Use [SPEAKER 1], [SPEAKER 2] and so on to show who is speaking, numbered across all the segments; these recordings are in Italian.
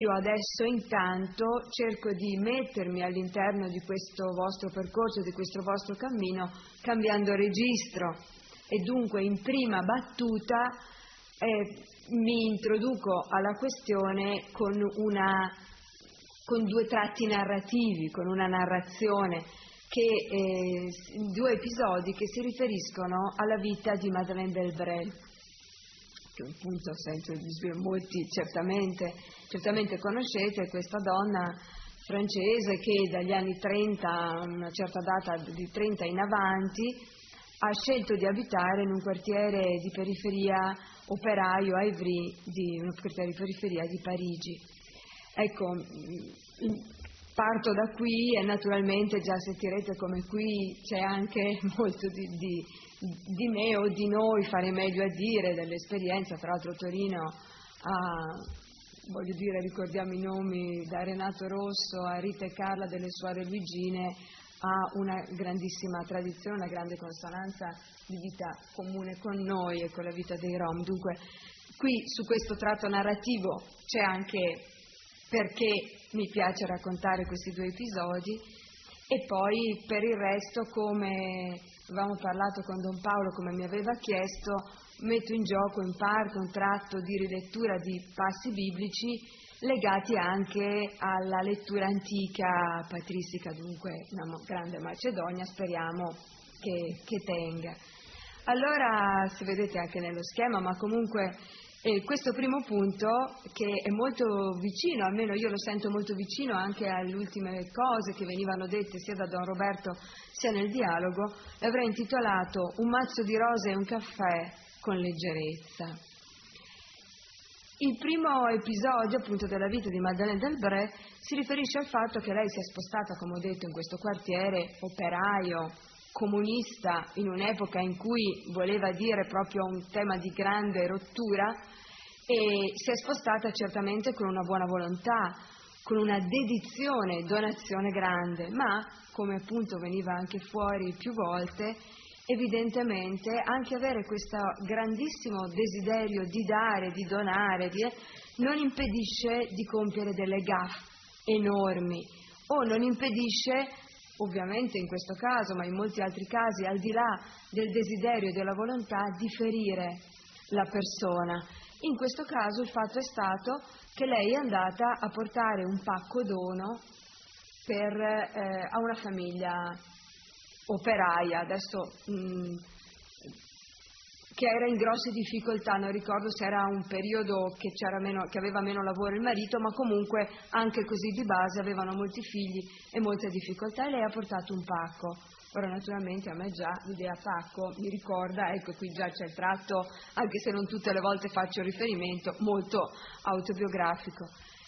[SPEAKER 1] Io adesso intanto cerco di mettermi all'interno di questo vostro percorso, di questo vostro cammino, cambiando registro, e dunque in prima battuta mi introduco alla questione con due tratti narrativi, con una narrazione, due episodi che si riferiscono alla vita di Madeleine d'Elbret, che appunto molti certamente conoscete, questa donna francese che dagli anni 30, a una certa data di 30 in avanti, ha scelto di abitare in un quartiere di periferia operaio a Ivry, un quartiere di periferia di Parigi. Ecco, parto da qui e naturalmente già sentirete come qui c'è anche molto di me o di noi, fare meglio a dire, dell'esperienza. Tra l'altro Torino ricordiamo i nomi, da Renato Rosso a Rita e Carla delle Suore Luigine, ha una grandissima tradizione, una grande consonanza di vita comune con noi e con la vita dei Rom. Dunque qui su questo tratto narrativo c'è anche perché mi piace raccontare questi due episodi, e poi per il resto, come avevamo parlato con Don Paolo, come mi aveva chiesto, metto in gioco in parte un tratto di rilettura di passi biblici legati anche alla lettura antica patristica, dunque una grande Macedonia, speriamo che tenga. Allora, se vedete anche nello schema, ma comunque questo primo punto, che è molto vicino, almeno io lo sento molto vicino anche alle ultime cose che venivano dette sia da Don Roberto sia nel dialogo, l'avrei intitolato Un mazzo di rose e un caffè con leggerezza. Il primo episodio appunto della vita di Madeleine d'Elbret si riferisce al fatto che lei si è spostata, come ho detto, in questo quartiere operaio, comunista, in un'epoca in cui voleva dire proprio un tema di grande rottura, e si è spostata certamente con una buona volontà, con una dedizione, donazione grande, ma, come appunto veniva anche fuori più volte, evidentemente anche avere questo grandissimo desiderio di dare, di donare, non impedisce di compiere delle gaffe enormi, o non impedisce, ovviamente in questo caso, ma in molti altri casi, al di là del desiderio e della volontà, di ferire la persona. In questo caso il fatto è stato che lei è andata a portare un pacco dono a una famiglia operaia, adesso che era in grosse difficoltà, non ricordo se era un periodo che aveva meno lavoro il marito, ma comunque anche così di base avevano molti figli e molte difficoltà, e lei ha portato un pacco. Ora naturalmente a me già l'idea pacco mi ricorda, ecco qui già c'è il tratto, anche se non tutte le volte faccio riferimento, molto autobiografico.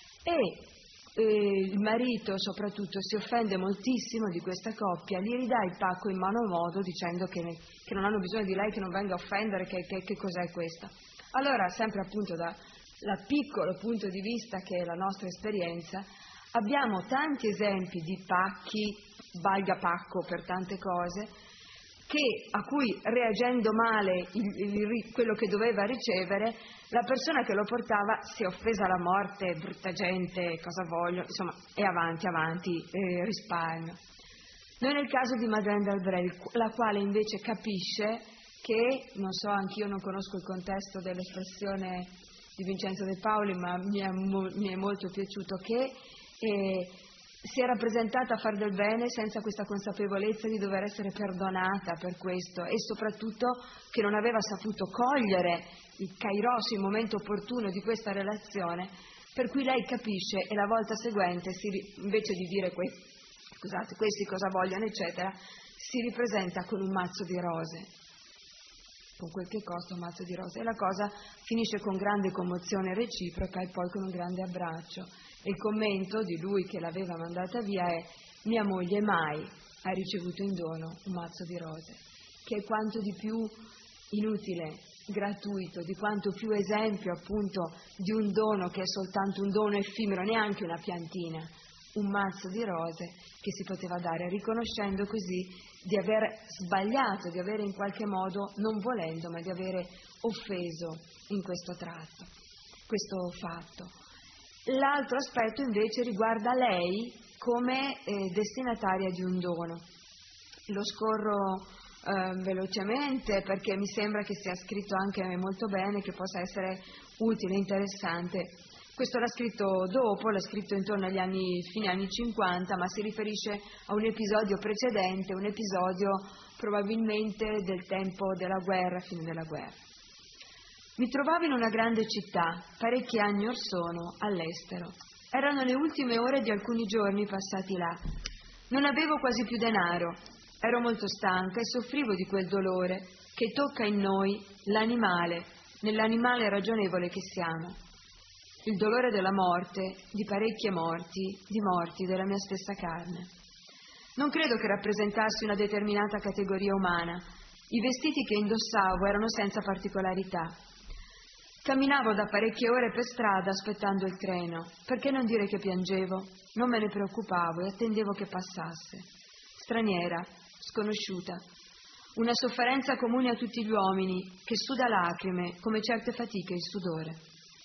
[SPEAKER 1] Il marito soprattutto si offende moltissimo di questa coppia, gli ridà il pacco in mano modo dicendo che non hanno bisogno di lei, che non venga a offendere, che cos'è questa. Allora, sempre appunto dal piccolo punto di vista che è la nostra esperienza, abbiamo tanti esempi di pacchi, valga pacco per tante cose, a cui reagendo male quello che doveva ricevere, la persona che lo portava si è offesa alla morte, brutta gente, cosa voglio, insomma, e avanti, risparmio. Non è il caso di Madeleine d'Elbret, la quale invece capisce che, non so, anch'io non conosco il contesto dell'espressione di Vincenzo De Paoli, ma mi è molto piaciuto, che si era presentata a far del bene senza questa consapevolezza di dover essere perdonata per questo, e soprattutto che non aveva saputo cogliere il kairos, il momento opportuno di questa relazione, per cui lei capisce, e la volta seguente invece di dire questi cosa vogliono eccetera, si ripresenta con un mazzo di rose, con quel che costa un mazzo di rose, e la cosa finisce con grande commozione reciproca e poi con un grande abbraccio. E il commento di lui che l'aveva mandata via è: mia moglie mai ha ricevuto in dono un mazzo di rose, che è quanto di più inutile, gratuito, di quanto più esempio appunto di un dono che è soltanto un dono effimero, neanche una piantina, un mazzo di rose che si poteva dare, riconoscendo così di aver sbagliato, di avere in qualche modo, non volendo, ma di avere offeso in questo tratto, questo fatto. L'altro aspetto invece riguarda lei come destinataria di un dono. Lo scorro velocemente perché mi sembra che sia scritto anche molto bene, che possa essere utile, interessante. Questo l'ha scritto dopo, l'ha scritto intorno agli fine anni 50, ma si riferisce a un episodio precedente, un episodio probabilmente del tempo della guerra, fine della guerra. Mi trovavo in una grande città, parecchi anni or sono, all'estero. Erano le ultime ore di alcuni giorni passati là. Non avevo quasi più denaro, ero molto stanca e soffrivo di quel dolore che tocca in noi l'animale, nell'animale ragionevole che siamo. Il dolore della morte, di parecchie morti, di morti della mia stessa carne. Non credo che rappresentassi una determinata categoria umana. I vestiti che indossavo erano senza particolarità. Camminavo da parecchie ore per strada aspettando il treno. Perché non dire che piangevo? Non me ne preoccupavo e attendevo che passasse. Straniera, sconosciuta. Una sofferenza comune a tutti gli uomini, che suda lacrime, come certe fatiche il sudore.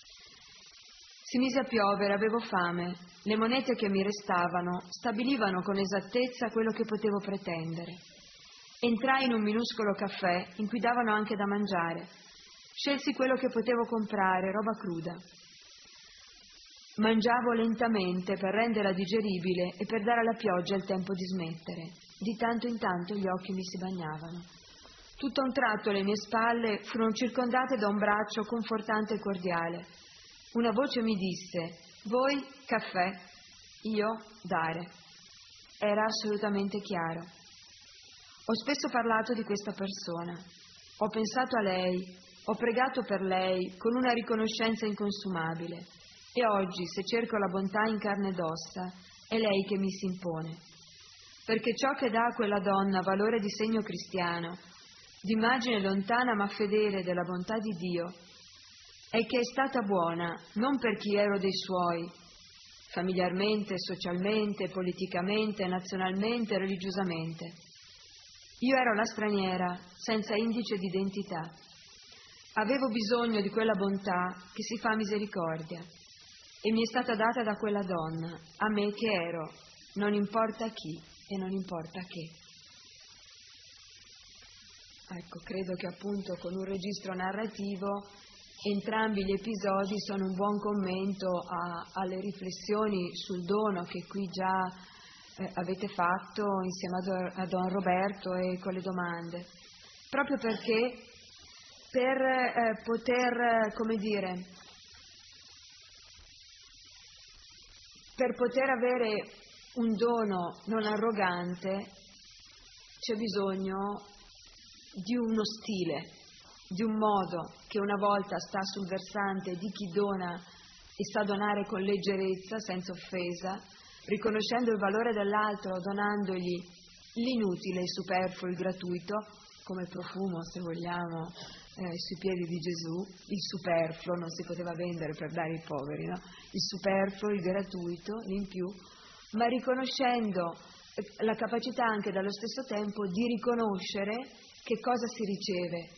[SPEAKER 1] Si mise a piovere, avevo fame. Le monete che mi restavano stabilivano con esattezza quello che potevo pretendere. Entrai in un minuscolo caffè in cui davano anche da mangiare. Scelsi quello che potevo comprare, roba cruda. Mangiavo lentamente per renderla digeribile e per dare alla pioggia il tempo di smettere. Di tanto in tanto gli occhi mi si bagnavano. Tutto a un tratto le mie spalle furono circondate da un braccio confortante e cordiale. Una voce mi disse: voi caffè, io dare. Era assolutamente chiaro. Ho spesso parlato di questa persona. Ho pensato a lei, ho pregato per lei con una riconoscenza inconsumabile. E oggi, se cerco la bontà in carne ed ossa, è lei che mi si impone. Perché ciò che dà a quella donna valore di segno cristiano, d'immagine lontana ma fedele della bontà di Dio, è che è stata buona non per chi ero dei suoi, familiarmente, socialmente, politicamente, nazionalmente, religiosamente. Io ero la straniera, senza indice di identità. Avevo bisogno di quella bontà che si fa misericordia e mi è stata data da quella donna, a me che ero, non importa chi e non importa che. Ecco, credo che appunto con un registro narrativo entrambi gli episodi sono un buon commento alle riflessioni sul dono che qui già avete fatto insieme a Don Roberto e con le domande, proprio perché per poter, come dire, per poter avere un dono non arrogante c'è bisogno di uno stile, di un modo che una volta sta sul versante di chi dona e sa donare con leggerezza, senza offesa, riconoscendo il valore dell'altro, donandogli l'inutile, il superfluo, il gratuito, come profumo, se vogliamo, sui piedi di Gesù. Il superfluo non si poteva vendere per dare ai poveri, no? Il superfluo, il gratuito, l'in più, ma riconoscendo la capacità anche dallo stesso tempo di riconoscere che cosa si riceve.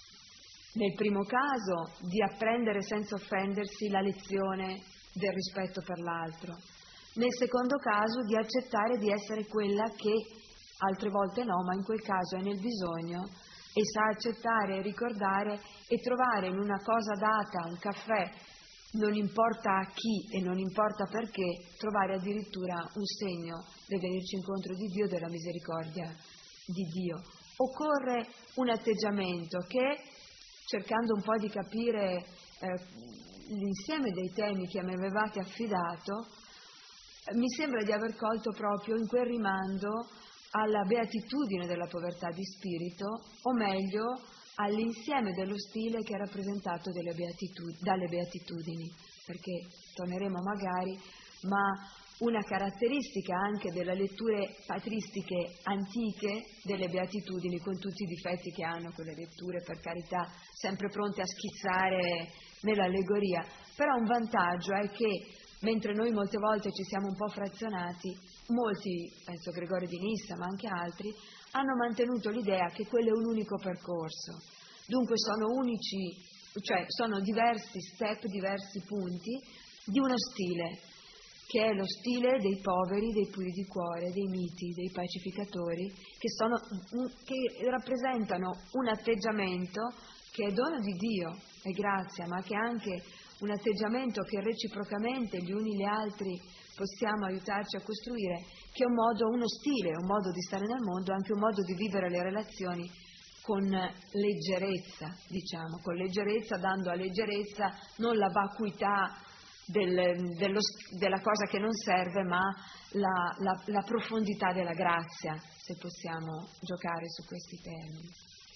[SPEAKER 1] Nel primo caso di apprendere senza offendersi la lezione del rispetto per l'altro, nel secondo caso di accettare di essere quella che altre volte no, ma in quel caso è nel bisogno e sa accettare e ricordare e trovare in una cosa data, un caffè, non importa a chi e non importa perché, trovare addirittura un segno del venirci incontro di Dio, della misericordia di Dio. Occorre un atteggiamento che, cercando un po' di capire l'insieme dei temi che mi avevate affidato, mi sembra di aver colto proprio in quel rimando alla beatitudine della povertà di spirito, o meglio all'insieme dello stile che è rappresentato dalle beatitudini, perché torneremo magari, ma una caratteristica anche delle letture patristiche antiche delle beatitudini, con tutti i difetti che hanno quelle letture, per carità, sempre pronte a schizzare nell'allegoria, però un vantaggio è che mentre noi molte volte ci siamo un po' frazionati, molti, penso Gregorio di Nissa ma anche altri, hanno mantenuto l'idea che quello è un unico percorso, dunque sono unici, cioè sono diversi step, diversi punti di uno stile, che è lo stile dei poveri, dei puri di cuore, dei miti, dei pacificatori, che rappresentano un atteggiamento che è dono di Dio, è grazia, ma che è anche un atteggiamento che reciprocamente gli uni gli altri possiamo aiutarci a costruire, che è uno stile, un modo di stare nel mondo, anche un modo di vivere le relazioni con leggerezza, diciamo, con leggerezza, dando a leggerezza non la vacuità della cosa che non serve, ma la profondità della grazia, se possiamo giocare su questi termini.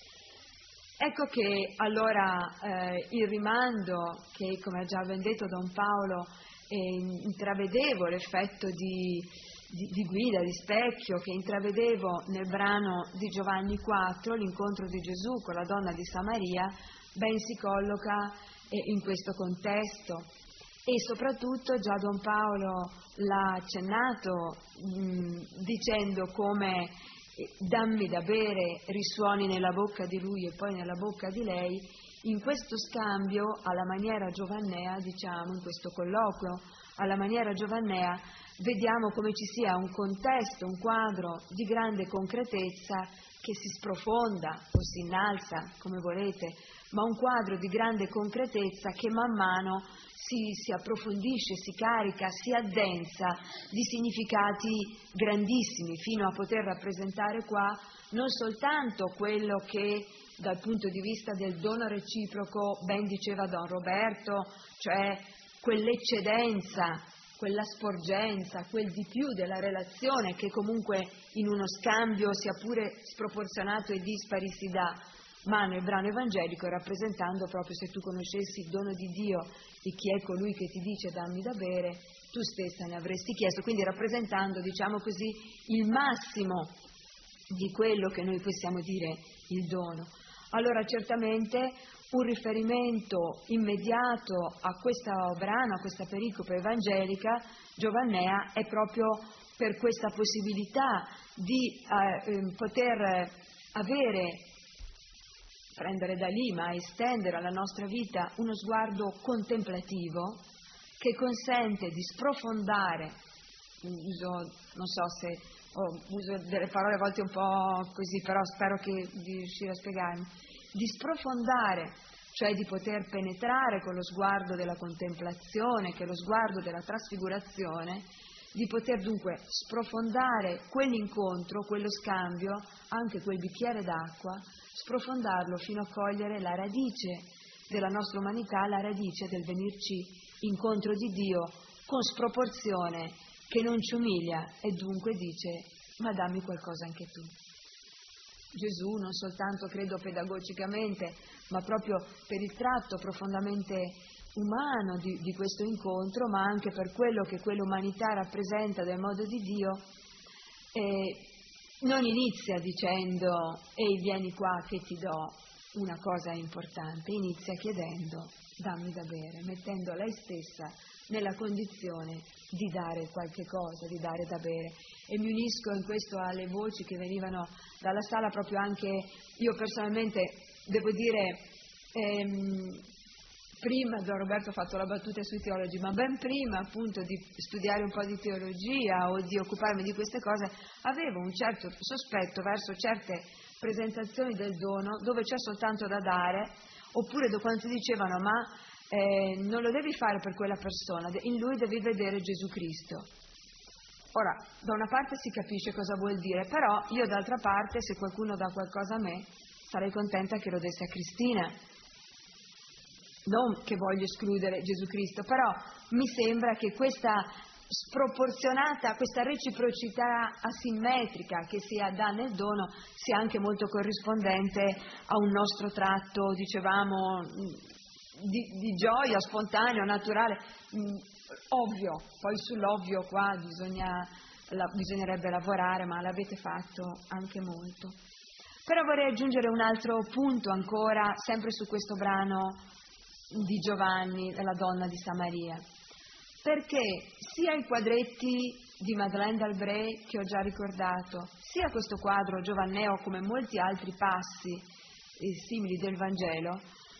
[SPEAKER 1] Ecco che allora il rimando che, come ha già ben detto Don Paolo, intravedevo l'effetto di guida, di specchio, che intravedevo nel brano di Giovanni 4, l'incontro di Gesù con la donna di Samaria, ben si colloca in questo contesto. E soprattutto già Don Paolo l'ha accennato dicendo come dammi da bere risuoni nella bocca di lui e poi nella bocca di lei, in questo scambio alla maniera giovannea, diciamo, in questo colloquio alla maniera giovannea, vediamo come ci sia un contesto, un quadro di grande concretezza che si sprofonda o si innalza, come volete, ma un quadro di grande concretezza che man mano si approfondisce, si carica, si addensa di significati grandissimi, fino a poter rappresentare qua non soltanto quello che dal punto di vista del dono reciproco ben diceva Don Roberto, cioè quell'eccedenza, quella sporgenza, quel di più della relazione che comunque in uno scambio, sia pure sproporzionato e dispari, si dà, ma nel brano evangelico rappresentando proprio, se tu conoscessi il dono di Dio e chi è colui che ti dice dammi da bere, tu stessa ne avresti chiesto, quindi rappresentando, diciamo così, il massimo di quello che noi possiamo dire il dono. Allora certamente un riferimento immediato a questo brano, a questa pericope evangelica giovannea, è proprio per questa possibilità di poter prendere da lì, ma estendere alla nostra vita uno sguardo contemplativo che consente di sprofondare, non so se uso delle parole a volte un po' così, però spero di riuscire a spiegarmi, di sprofondare, cioè di poter penetrare con lo sguardo della contemplazione, che è lo sguardo della trasfigurazione, di poter dunque sprofondare quell'incontro, quello scambio, anche quel bicchiere d'acqua, sprofondarlo fino a cogliere la radice della nostra umanità, la radice del venirci incontro di Dio con sproporzione, che non ci umilia e dunque dice ma dammi qualcosa anche tu. Gesù non soltanto credo pedagogicamente, ma proprio per il tratto profondamente umano di questo incontro, ma anche per quello che quell'umanità rappresenta del modo di Dio, non inizia dicendo ehi vieni qua che ti do una cosa importante, inizia chiedendo dammi da bere, mettendo lei stessa nella condizione di dare qualche cosa, di dare da bere. E mi unisco in questo alle voci che venivano dalla sala, proprio anche io personalmente, devo dire, prima Don Roberto ha fatto la battuta sui teologi, ma ben prima appunto di studiare un po' di teologia o di occuparmi di queste cose, avevo un certo sospetto verso certe presentazioni del dono dove c'è soltanto da dare, oppure da quanto dicevano ma non lo devi fare per quella persona, in lui devi vedere Gesù Cristo. Ora, da una parte si capisce cosa vuol dire, però io d'altra parte, se qualcuno dà qualcosa a me, sarei contenta che lo desse a Cristina. Non che voglio escludere Gesù Cristo, però mi sembra che questa sproporzionata, questa reciprocità asimmetrica che si dà nel dono sia anche molto corrispondente a un nostro tratto, dicevamo, di gioia, spontaneo, naturale, ovvio. Poi sull'ovvio qua bisognerebbe lavorare, ma l'avete fatto anche molto. Però vorrei aggiungere un altro punto ancora, sempre su questo brano di Giovanni, della donna di Samaria, perché sia i quadretti di Madeleine d'Albret che ho già ricordato, sia questo quadro giovanneo come molti altri passi simili del Vangelo,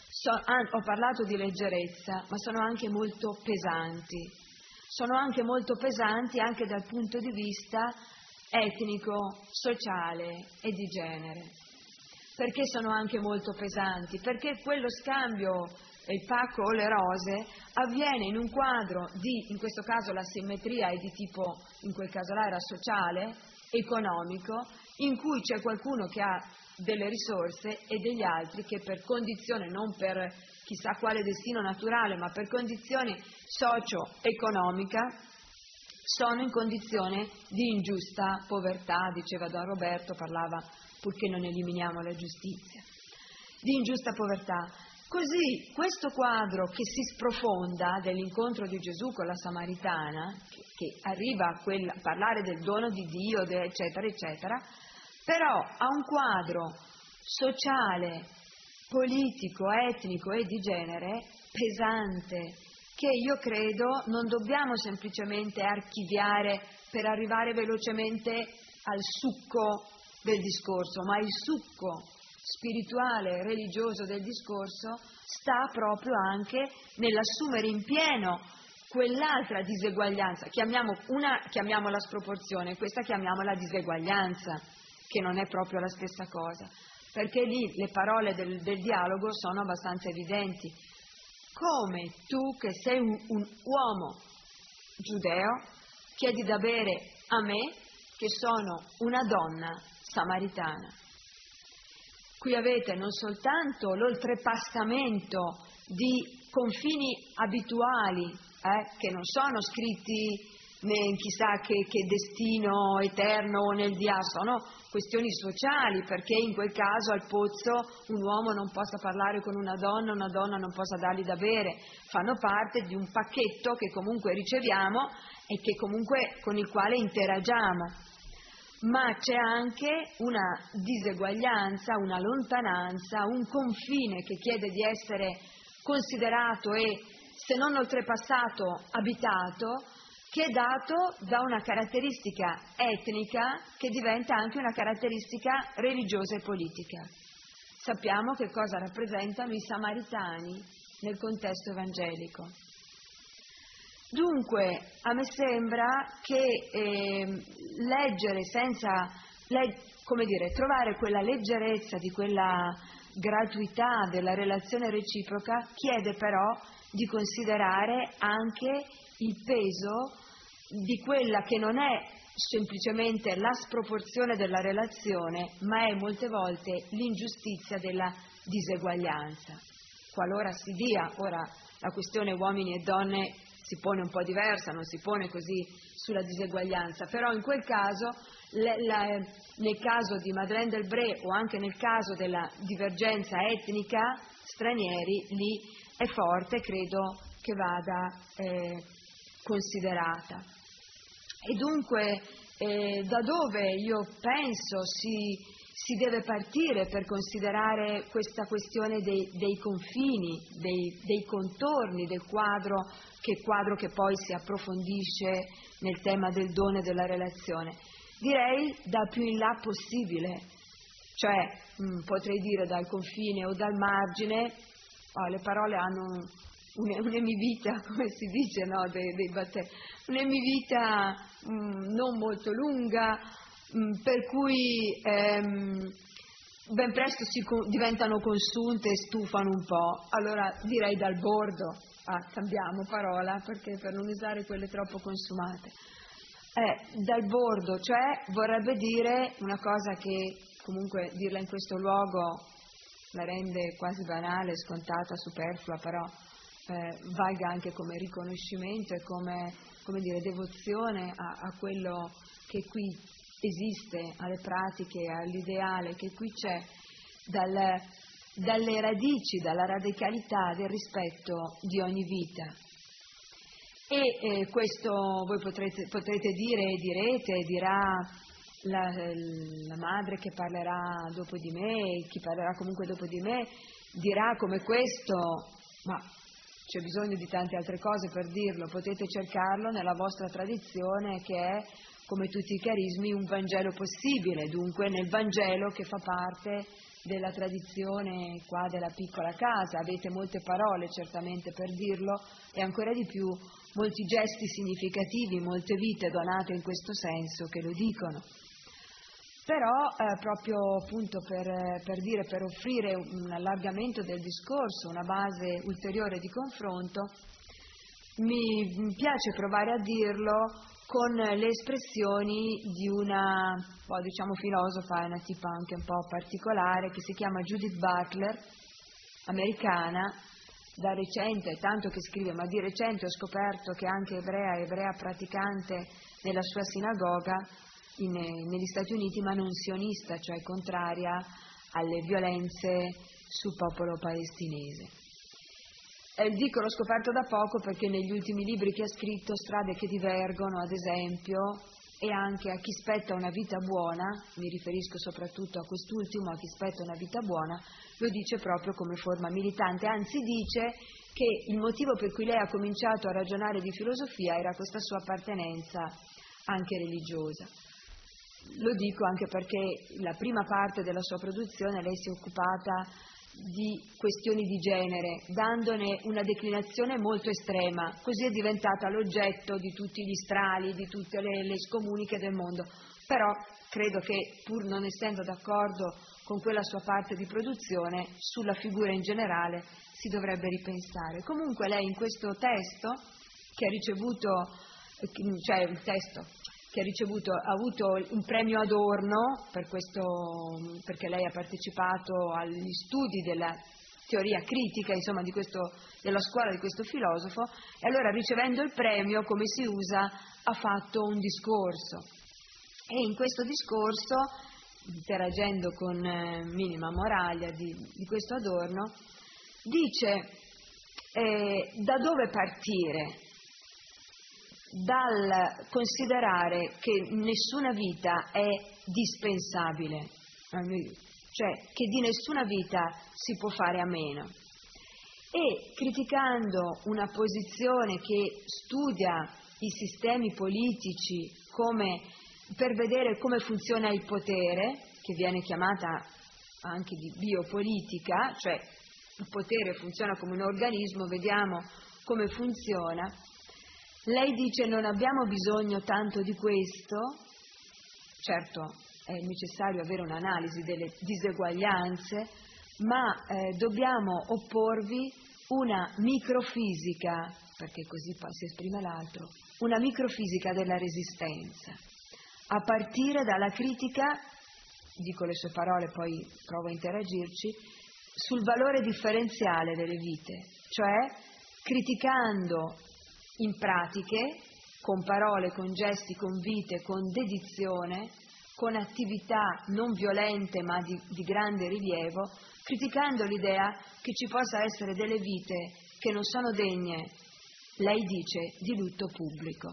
[SPEAKER 1] Ho parlato di leggerezza, ma sono anche molto pesanti. Sono anche molto pesanti anche dal punto di vista etnico, sociale e di genere. Perché sono anche molto pesanti? Perché quello scambio, il pacco o le rose, avviene in un quadro di, in questo caso la simmetria è di tipo, in quel caso là era sociale, economico, in cui c'è qualcuno che ha delle risorse e degli altri che per condizione, non per chissà quale destino naturale, ma per condizione socio-economica, sono in condizione di ingiusta povertà, diceva Don Roberto, parlava, purché non eliminiamo la giustizia, di ingiusta povertà. Così questo quadro che si sprofonda dell'incontro di Gesù con la Samaritana, che arriva a parlare del dono di Dio, eccetera, eccetera, però ha un quadro sociale, politico, etnico e di genere pesante, che io credo non dobbiamo semplicemente archiviare per arrivare velocemente al succo del discorso, ma il succo spirituale, religioso del discorso sta proprio anche nell'assumere in pieno quell'altra diseguaglianza, chiamiamola sproporzione, questa chiamiamola diseguaglianza, che non è proprio la stessa cosa, perché lì le parole del dialogo sono abbastanza evidenti. Come tu, che sei un uomo giudeo, chiedi da bere a me, che sono una donna samaritana. Qui avete non soltanto l'oltrepassamento di confini abituali, che non sono scritti in chissà che destino eterno o nel sono questioni sociali, perché in quel caso al pozzo un uomo non possa parlare con una donna non possa dargli da bere, fanno parte di un pacchetto che comunque riceviamo e che comunque con il quale interagiamo. Ma c'è anche una diseguaglianza, una lontananza, un confine che chiede di essere considerato e, se non oltrepassato, abitato, che è dato da una caratteristica etnica che diventa anche una caratteristica religiosa e politica. Sappiamo che cosa rappresentano i samaritani nel contesto evangelico. Dunque, a me sembra che leggere trovare quella leggerezza di quella gratuità della relazione reciproca chiede però di considerare anche il peso di quella che non è semplicemente la sproporzione della relazione, ma è molte volte l'ingiustizia della diseguaglianza. Qualora si dia, ora la questione uomini e donne si pone un po' diversa, non si pone così sulla diseguaglianza, però in quel caso, nel caso di Madeleine Delbré o anche nel caso della divergenza etnica, stranieri, lì è forte, credo che vada considerata. E dunque da dove io penso si deve partire per considerare questa questione dei confini, dei contorni del quadro che poi si approfondisce nel tema del dono e della relazione? Direi da più in là possibile, cioè potrei dire dal confine o dal margine. Le parole hanno un'emivita, come si dice, no? dei batteri, un'emivita non molto lunga, per cui ben presto diventano consunte e stufano un po'. Allora direi dal bordo, cambiamo parola perché per non usare quelle troppo consumate, dal bordo, cioè vorrebbe dire una cosa che comunque dirla in questo luogo la rende quasi banale, scontata, superflua, però valga anche come riconoscimento e come dire, devozione a quello che qui esiste, alle pratiche, all'ideale che qui c'è, dalle radici, dalla radicalità del rispetto di ogni vita. E questo voi potrete dire e direte, dirà la madre che parlerà dopo di me, chi parlerà comunque dopo di me, dirà come questo, ma c'è bisogno di tante altre cose per dirlo, potete cercarlo nella vostra tradizione che è, come tutti i carismi, un Vangelo possibile, dunque nel Vangelo che fa parte della tradizione qua della piccola casa, avete molte parole certamente per dirlo e ancora di più molti gesti significativi, molte vite donate in questo senso che lo dicono. Però proprio appunto per offrire un allargamento del discorso, una base ulteriore di confronto, mi piace provare a dirlo con le espressioni di una, diciamo, filosofa, una tipa anche un po' particolare, che si chiama Judith Butler, americana, da recente, tanto che scrive, ma di recente ho scoperto che anche ebrea praticante nella sua sinagoga negli Stati Uniti, ma non sionista, cioè contraria alle violenze sul popolo palestinese. Dico l'ho scoperto da poco perché negli ultimi libri che ha scritto, Strade che divergono ad esempio, e anche A chi spetta una vita buona, mi riferisco soprattutto a quest'ultimo, A chi spetta una vita buona, lo dice proprio come forma militante, anzi dice che il motivo per cui lei ha cominciato a ragionare di filosofia era questa sua appartenenza anche religiosa. Lo dico anche perché la prima parte della sua produzione lei si è occupata di questioni di genere, dandone una declinazione molto estrema, così è diventata l'oggetto di tutti gli strali, di tutte le scomuniche del mondo. Però credo che, pur non essendo d'accordo con quella sua parte di produzione, sulla figura in generale si dovrebbe ripensare. Comunque lei in questo testo, che ha ricevuto, ha avuto un premio Adorno perché lei ha partecipato agli studi della teoria critica, insomma, della scuola di questo filosofo, e allora ricevendo il premio, come si usa, ha fatto un discorso. E in questo discorso, interagendo con Minima Moraglia di questo Adorno, dice da dove partire dal considerare che nessuna vita è dispensabile, cioè che di nessuna vita si può fare a meno, e criticando una posizione che studia i sistemi politici per vedere come funziona il potere, che viene chiamata anche di biopolitica, cioè il potere funziona come un organismo, vediamo come funziona. Lei dice non abbiamo bisogno tanto di questo, certo è necessario avere un'analisi delle diseguaglianze, ma dobbiamo opporvi una microfisica, perché così si esprime l'altro, una microfisica della resistenza, a partire dalla critica, dico le sue parole poi provo a interagirci, sul valore differenziale delle vite, cioè criticando in pratiche, con parole, con gesti, con vite, con dedizione, con attività non violente ma di grande rilievo, criticando l'idea che ci possa essere delle vite che non sono degne, lei dice, di lutto pubblico.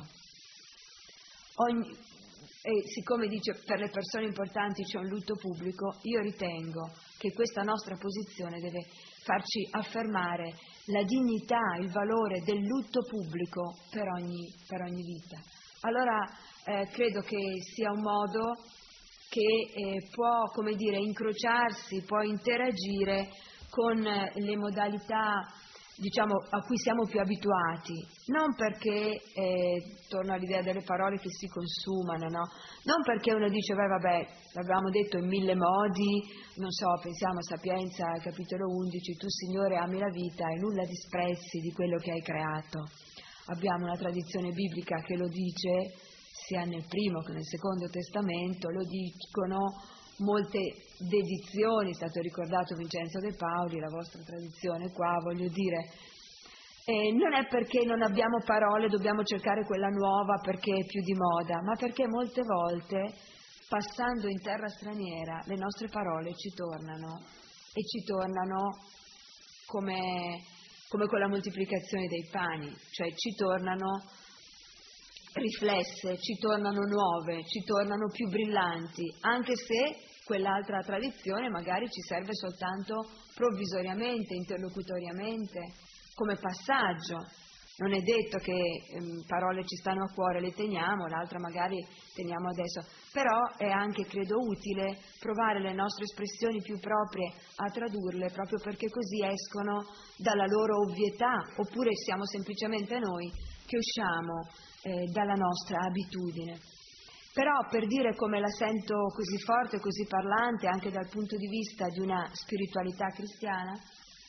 [SPEAKER 1] E siccome dice per le persone importanti c'è un lutto pubblico, io ritengo che questa nostra posizione deve farci affermare la dignità, il valore del lutto pubblico per ogni vita. Allora credo che sia un modo che può, come dire, incrociarsi, può interagire con le modalità, diciamo, a cui siamo più abituati, non perché, torno all'idea delle parole che si consumano, no? Non perché uno dice, vabbè, l'abbiamo detto in 1000 modi, non so, pensiamo a Sapienza, capitolo 11, tu Signore ami la vita e nulla disprezzi di quello che hai creato. Abbiamo una tradizione biblica che lo dice, sia nel Primo che nel Secondo Testamento, lo dicono molte dedizioni, è stato ricordato Vincenzo De Paoli, la vostra tradizione qua, voglio dire, non è perché non abbiamo parole, dobbiamo cercare quella nuova perché è più di moda, ma perché molte volte, passando in terra straniera, le nostre parole ci tornano, e ci tornano come con la moltiplicazione dei pani, cioè ci tornano riflesse, ci tornano nuove, ci tornano più brillanti, anche se quell'altra tradizione magari ci serve soltanto provvisoriamente, interlocutoriamente, come passaggio. Non è detto che parole ci stanno a cuore, le teniamo, l'altra magari teniamo adesso, però è anche, credo, utile provare le nostre espressioni più proprie a tradurle, proprio perché così escono dalla loro ovvietà, oppure siamo semplicemente noi che usciamo dalla nostra abitudine. Però per dire come la sento così forte, così parlante, anche dal punto di vista di una spiritualità cristiana,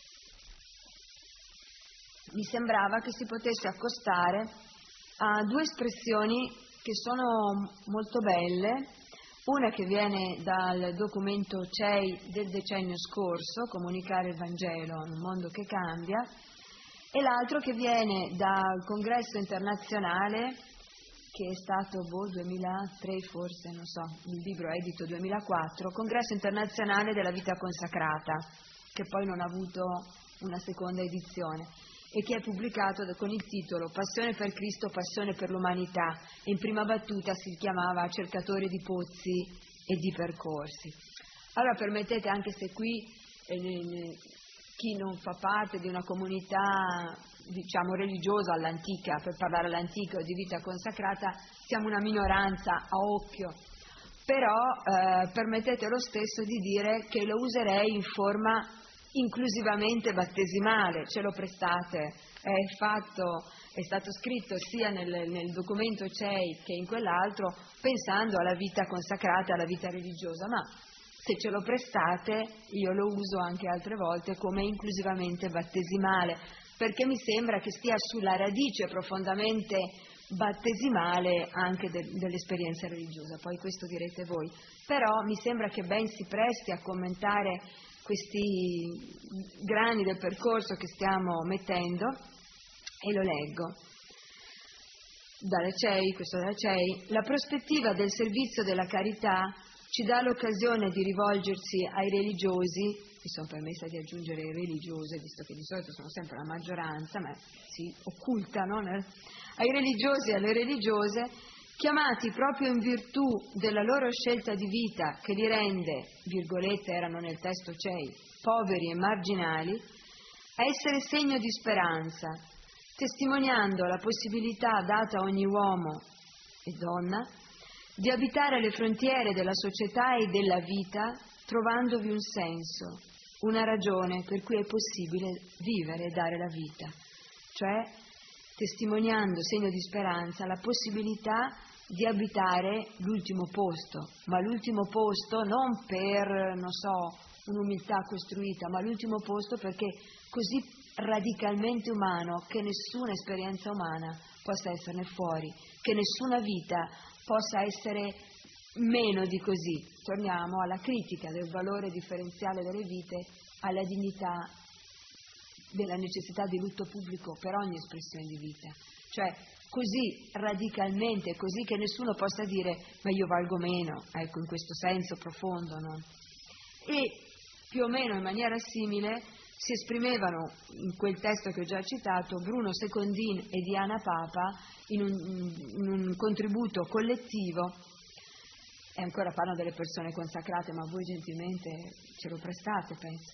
[SPEAKER 1] mi sembrava che si potesse accostare a due espressioni che sono molto belle, una che viene dal documento CEI del decennio scorso, Comunicare il Vangelo in un mondo che cambia, e l'altro che viene dal congresso internazionale che è stato 2003 forse, non so, il libro è edito 2004, Congresso internazionale della vita consacrata, che poi non ha avuto una seconda edizione e che è pubblicato con il titolo Passione per Cristo, passione per l'umanità, e in prima battuta si chiamava Cercatore di pozzi e di percorsi. Allora permettete, anche se qui chi non fa parte di una comunità, diciamo, religiosa all'antica, per parlare all'antica o di vita consacrata, siamo una minoranza a occhio, però permettete lo stesso di dire che lo userei in forma inclusivamente battesimale, ce lo prestate, è stato scritto sia nel documento CEI che in quell'altro pensando alla vita consacrata, alla vita religiosa, ma se ce lo prestate io lo uso anche altre volte come inclusivamente battesimale, perché mi sembra che stia sulla radice profondamente battesimale anche dell'esperienza religiosa, poi questo direte voi, però mi sembra che ben si presti a commentare questi grani del percorso che stiamo mettendo, e lo leggo. Dalla CEI, questo dalla CEI, la prospettiva del servizio della carità ci dà l'occasione di rivolgersi ai religiosi, mi sono permessa di aggiungere religiose, visto che di solito sono sempre la maggioranza, ma si occultano, ai religiosi e alle religiose, chiamati proprio in virtù della loro scelta di vita che li rende, virgolette erano nel testo CEI, poveri e marginali, a essere segno di speranza, testimoniando la possibilità data a ogni uomo e donna di abitare le frontiere della società e della vita trovandovi un senso, una ragione per cui è possibile vivere e dare la vita, cioè testimoniando, segno di speranza, la possibilità di abitare l'ultimo posto, ma l'ultimo posto non per, non so, un'umiltà costruita, ma l'ultimo posto perché così radicalmente umano che nessuna esperienza umana possa esserne fuori, che nessuna vita possa essere meno di così. Torniamo alla critica del valore differenziale delle vite, alla dignità della necessità di lutto pubblico per ogni espressione di vita, cioè così radicalmente, così che nessuno possa dire ma io valgo meno, ecco, in questo senso profondo, no? E più o meno in maniera simile si esprimevano in quel testo che ho già citato Bruno Secondin e Diana Papa in un contributo collettivo, e ancora parlano delle persone consacrate, ma voi gentilmente ce lo prestate, penso.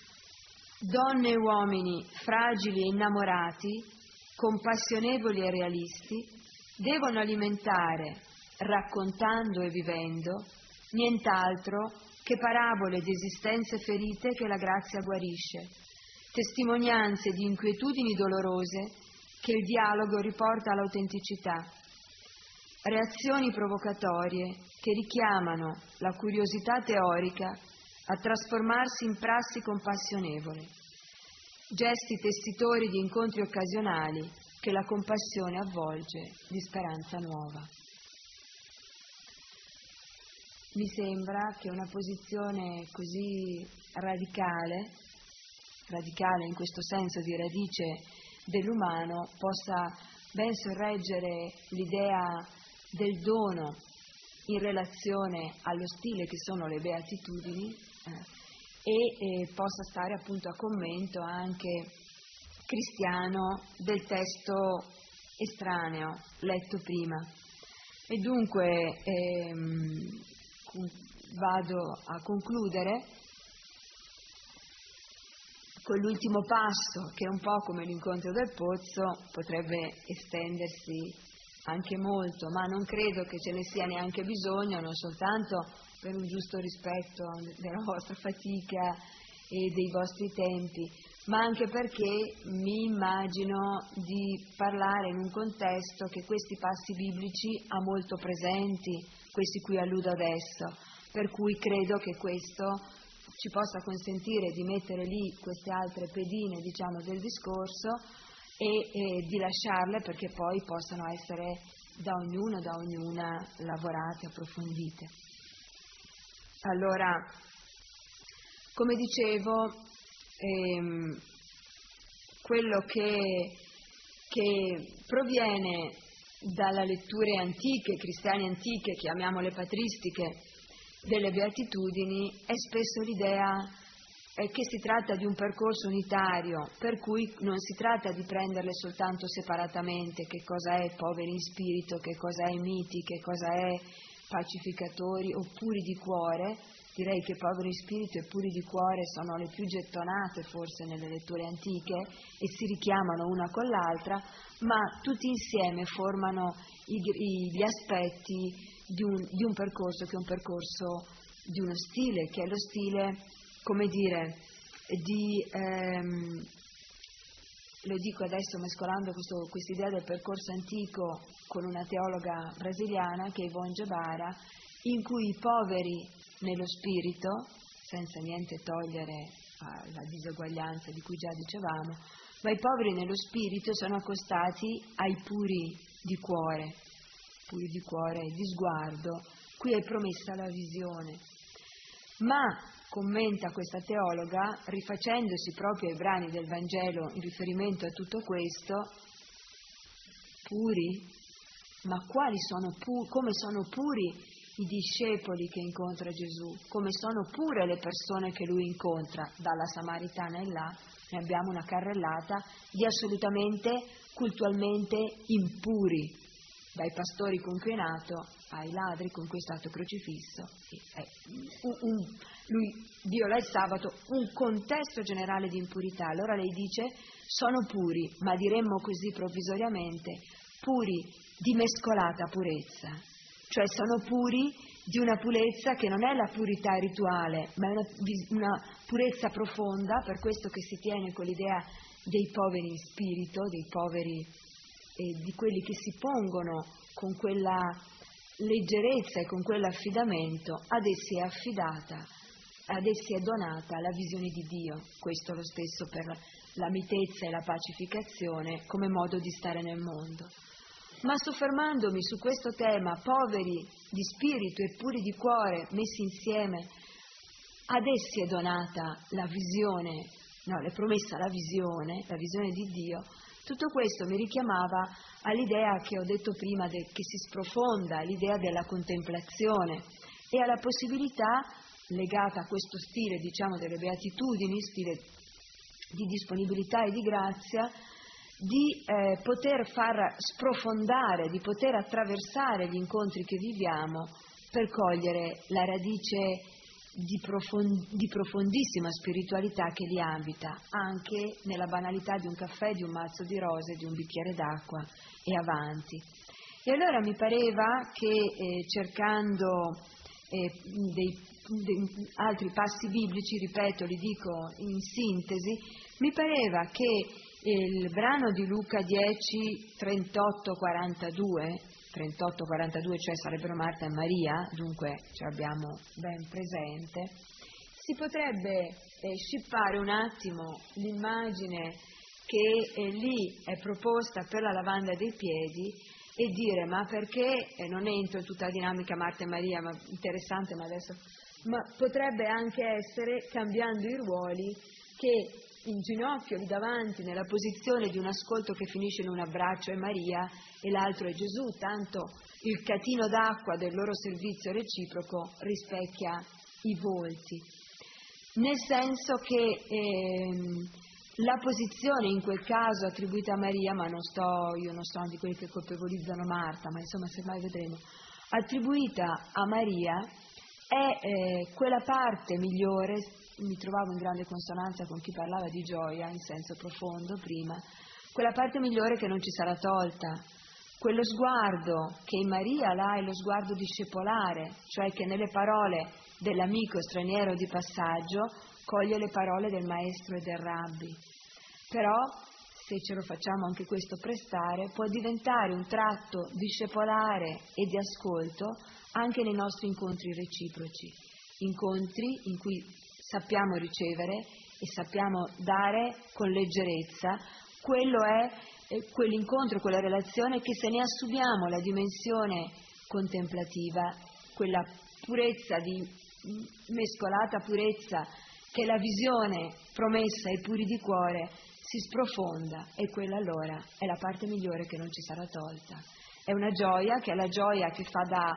[SPEAKER 1] Donne e uomini fragili e innamorati, compassionevoli e realisti, devono alimentare, raccontando e vivendo, nient'altro che parabole di esistenze ferite che la grazia guarisce, testimonianze di inquietudini dolorose che il dialogo riporta all'autenticità, reazioni provocatorie che richiamano la curiosità teorica a trasformarsi in prassi compassionevole, gesti testitori di incontri occasionali che la compassione avvolge di speranza nuova. Mi sembra che una posizione così radicale in questo senso di radice dell'umano, possa ben sorreggere l'idea del dono in relazione allo stile che sono le beatitudini e possa stare appunto a commento anche cristiano del testo estraneo letto prima. E dunque vado a concludere con l'ultimo passo, che è un po' come l'incontro del pozzo, potrebbe estendersi anche molto, ma non credo che ce ne sia neanche bisogno, non soltanto per un giusto rispetto della vostra fatica e dei vostri tempi, ma anche perché mi immagino di parlare in un contesto che questi passi biblici ha molto presenti, questi cui alludo adesso, per cui credo che questo ci possa consentire di mettere lì queste altre pedine, diciamo, del discorso e di lasciarle perché poi possano essere da ognuno, da ognuna lavorate, approfondite. Allora, come dicevo, quello che proviene dalle letture antiche, cristiane antiche, chiamiamole patristiche, delle beatitudini, è spesso l'idea che si tratta di un percorso unitario, per cui non si tratta di prenderle soltanto separatamente, che cosa è poveri in spirito, che cosa è miti, che cosa è pacificatori o puri di cuore. Direi che poveri in spirito e puri di cuore sono le più gettonate forse nelle letture antiche e si richiamano una con l'altra, ma tutti insieme formano gli aspetti di un percorso che è un percorso di uno stile, che è lo stile, come dire, lo dico adesso mescolando questa idea del percorso antico con una teologa brasiliana che è Ivonne Gebara, in cui i poveri nello spirito, senza niente togliere alla diseguaglianza di cui già dicevamo, ma i poveri nello spirito sono accostati ai puri di cuore e di sguardo, cui è promessa la visione. Ma, commenta questa teologa, rifacendosi proprio ai brani del Vangelo in riferimento a tutto questo, puri? Ma come sono puri i discepoli che incontra Gesù, come sono pure le persone che lui incontra, dalla Samaritana in là, ne abbiamo una carrellata di assolutamente cultualmente impuri, dai pastori con cui è nato ai ladri con cui è stato crocifisso. Lui viola il sabato, un contesto generale di impurità. Allora lei dice, sono puri, ma diremmo così provvisoriamente, puri di mescolata purezza, cioè sono puri di una purezza che non è la purità rituale, ma è una purezza profonda, per questo che si tiene con l'idea dei poveri in spirito, dei poveri di quelli che si pongono con quella leggerezza e con quell'affidamento, ad essi è affidata, ad essi è donata la visione di Dio, questo lo stesso per la mitezza e la pacificazione come modo di stare nel mondo. Ma soffermandomi su questo tema, poveri di spirito e puri di cuore messi insieme, ad essi è donata la visione, è promessa la visione di Dio. Tutto questo mi richiamava all'idea che ho detto prima, che si sprofonda, all'idea della contemplazione e alla possibilità, legata a questo stile, diciamo, delle beatitudini, stile di disponibilità e di grazia, di poter far sprofondare, di poter attraversare gli incontri che viviamo per cogliere la radice di profondissima spiritualità che li abita, anche nella banalità di un caffè, di un mazzo di rose, di un bicchiere d'acqua e avanti. E allora mi pareva che cercando altri passi biblici, ripeto, li dico in sintesi, mi pareva che il brano di Luca 10, 38-42, cioè sarebbero Marta e Maria, dunque ce l'abbiamo ben presente, si potrebbe scippare un attimo l'immagine che lì è proposta per la lavanda dei piedi e dire ma perché, non entro in tutta la dinamica Marta e Maria, ma interessante, ma potrebbe anche essere, cambiando i ruoli, che in ginocchio lì davanti, nella posizione di un ascolto che finisce in un abbraccio è Maria e l'altro è Gesù, tanto il catino d'acqua del loro servizio reciproco rispecchia i volti. Nel senso che la posizione in quel caso attribuita a Maria, ma io non sono di quelli che colpevolizzano Marta, ma insomma semmai vedremo, attribuita a Maria è quella parte migliore. Mi trovavo in grande consonanza con chi parlava di gioia in senso profondo prima, quella parte migliore che non ci sarà tolta, quello sguardo che in Maria là è lo sguardo discepolare, cioè che nelle parole dell'amico straniero di passaggio coglie le parole del maestro e del rabbi. Però, se ce lo facciamo anche questo prestare, può diventare un tratto discepolare e di ascolto anche nei nostri incontri reciproci, incontri in cui sappiamo ricevere e sappiamo dare con leggerezza. Quello è quell'incontro, quella relazione che, se ne assumiamo la dimensione contemplativa, quella purezza mescolata purezza che la visione promessa ai puri di cuore si sprofonda, e quella allora è la parte migliore che non ci sarà tolta. È una gioia che è la gioia che fa da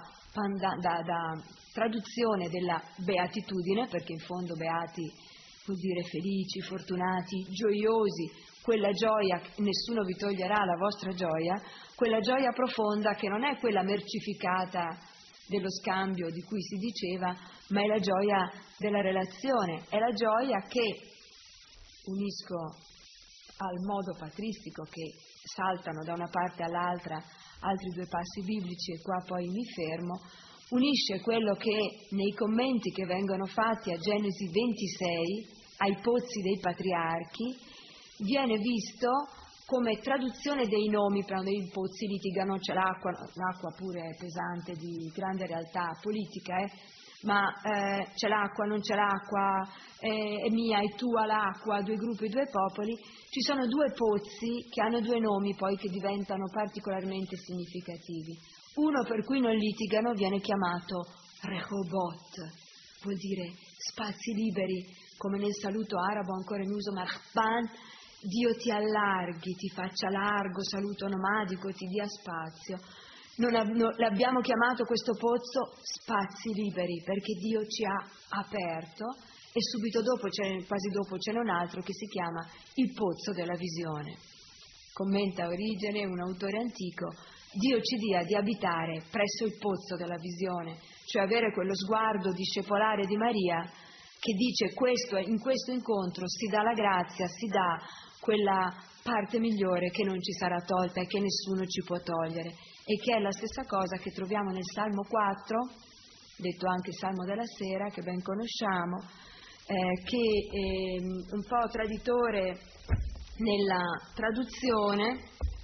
[SPEAKER 1] traduzione della beatitudine, perché in fondo beati vuol dire felici, fortunati, gioiosi, quella gioia, nessuno vi toglierà la vostra gioia, quella gioia profonda che non è quella mercificata dello scambio di cui si diceva, ma è la gioia della relazione, è la gioia che, unisco al modo patristico che saltano da una parte all'altra altri due passi biblici e qua poi mi fermo, unisce quello che nei commenti che vengono fatti a Genesi 26, ai pozzi dei patriarchi, viene visto come traduzione dei nomi. Quando i pozzi litigano, c'è l'acqua pure è pesante, di grande realtà politica, ma c'è l'acqua, non c'è l'acqua, è mia, è tua l'acqua, due gruppi, due popoli. Ci sono due pozzi che hanno due nomi poi che diventano particolarmente significativi. Uno per cui non litigano viene chiamato Rehoboth, vuol dire spazi liberi, come nel saluto arabo ancora in uso marhaban, Dio ti allarghi, ti faccia largo, saluto nomadico, ti dia spazio. L'abbiamo chiamato questo pozzo spazi liberi perché Dio ci ha aperto, e subito dopo, quasi dopo, c'è un altro che si chiama il pozzo della visione. Commenta Origene, un autore antico: Dio ci dia di abitare presso il pozzo della visione, cioè avere quello sguardo discepolare di Maria che dice in questo incontro si dà la grazia, si dà quella parte migliore che non ci sarà tolta e che nessuno ci può togliere, e che è la stessa cosa che troviamo nel Salmo 4, detto anche Salmo della Sera, che ben conosciamo, che è un po' traditore nella traduzione,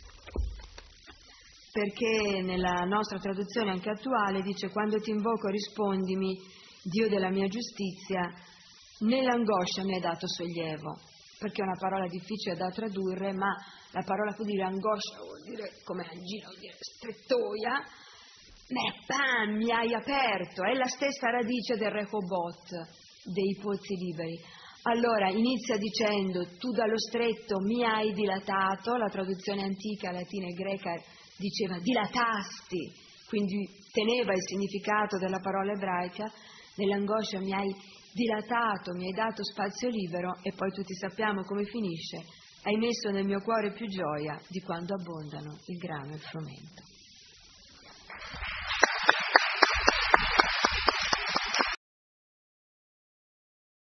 [SPEAKER 1] perché nella nostra traduzione anche attuale dice: quando ti invoco rispondimi, Dio della mia giustizia, nell'angoscia mi hai dato sollievo, perché è una parola difficile da tradurre, ma la parola vuol dire angoscia, vuol dire come angina, vuol dire strettoia, mi hai aperto, è la stessa radice del Rehoboth, dei pozzi liberi. Allora inizia dicendo: tu dallo stretto mi hai dilatato, la traduzione antica latina e greca diceva dilatasti, quindi teneva il significato della parola ebraica. Nell'angoscia mi hai dilatato, mi hai dato spazio libero, e poi tutti sappiamo come finisce: hai messo nel mio cuore più gioia di quando abbondano il grano e il frumento.